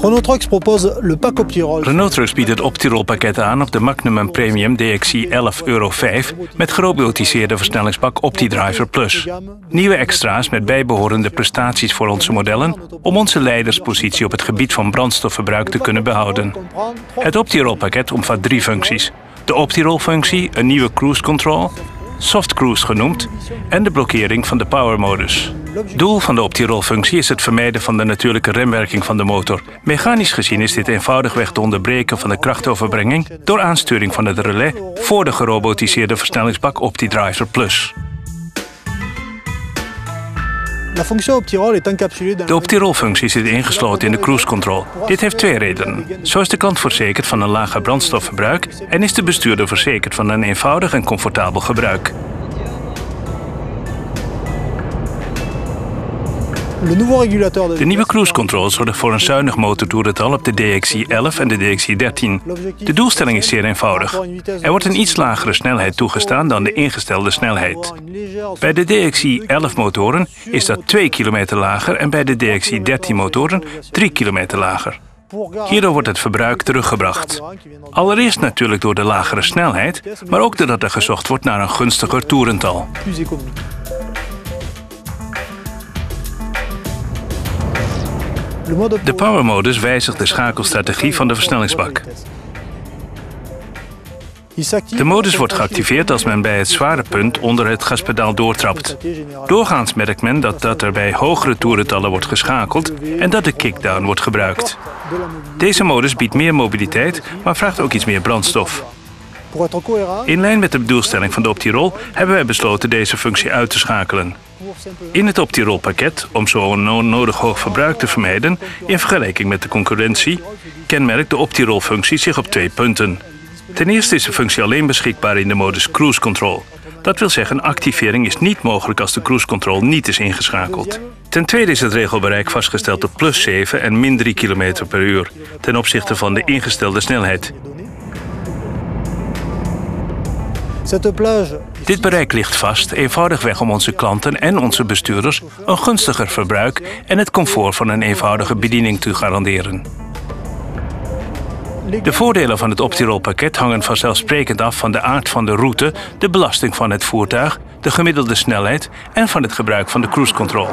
Renault Trucks propose le Pack Optirol. Renault Trucks biedt het Optirol-pakket aan op de Magnum en Premium DXi 11 Euro 5 met gerobotiseerde versnellingsbak OptiDriver Plus. Nieuwe extra's met bijbehorende prestaties voor onze modellen om onze leiderspositie op het gebied van brandstofverbruik te kunnen behouden. Het Optirol-pakket omvat 3 functies. De Optirol-functie, een nieuwe cruise control, Soft Cruise genoemd, en de blokkering van de power-modus. Doel van de Optirol-functie is het vermijden van de natuurlijke remwerking van de motor. Mechanisch gezien is dit eenvoudigweg te onderbreken van de krachtoverbrenging door aansturing van het relais voor de gerobotiseerde versnellingsbak OptiDriver Plus. De Optirol-functie zit ingesloten in de cruise control. Dit heeft 2 redenen. Zo is de klant verzekerd van een lager brandstofverbruik en is de bestuurder verzekerd van een eenvoudig en comfortabel gebruik. De nieuwe cruise control zorgt voor een zuinig motortoerental op de DXi 11 en de DXi 13. De doelstelling is zeer eenvoudig. Er wordt een iets lagere snelheid toegestaan dan de ingestelde snelheid. Bij de DXi 11 motoren is dat 2 kilometer lager en bij de DXi 13 motoren 3 kilometer lager. Hierdoor wordt het verbruik teruggebracht. Allereerst natuurlijk door de lagere snelheid, maar ook doordat er gezocht wordt naar een gunstiger toerental. De power-modus wijzigt de schakelstrategie van de versnellingsbak. De modus wordt geactiveerd als men bij het zware punt onder het gaspedaal doortrapt. Doorgaans merkt men dat er bij hogere toerentallen wordt geschakeld en dat de kickdown wordt gebruikt. Deze modus biedt meer mobiliteit, maar vraagt ook iets meer brandstof. In lijn met de doelstelling van de Optirol hebben wij besloten deze functie uit te schakelen. In het Optirol-pakket, om zo onnodig hoog verbruik te vermijden, in vergelijking met de concurrentie, kenmerkt de Optirol-functie zich op 2 punten. Ten eerste is de functie alleen beschikbaar in de modus Cruise Control. Dat wil zeggen, activering is niet mogelijk als de cruise control niet is ingeschakeld. Ten tweede is het regelbereik vastgesteld op +7 en -3 km per uur, ten opzichte van de ingestelde snelheid. Dit bereik ligt vast, eenvoudigweg om onze klanten en onze bestuurders een gunstiger verbruik en het comfort van een eenvoudige bediening te garanderen. De voordelen van het Optirol-pakket hangen vanzelfsprekend af van de aard van de route, de belasting van het voertuig, de gemiddelde snelheid en van het gebruik van de cruise control.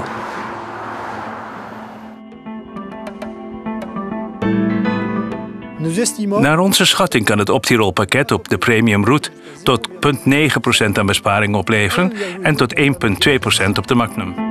Naar onze schatting kan het Optirol-pakket op de premium route tot 0,9% aan besparing opleveren en tot 1,2% op de Magnum.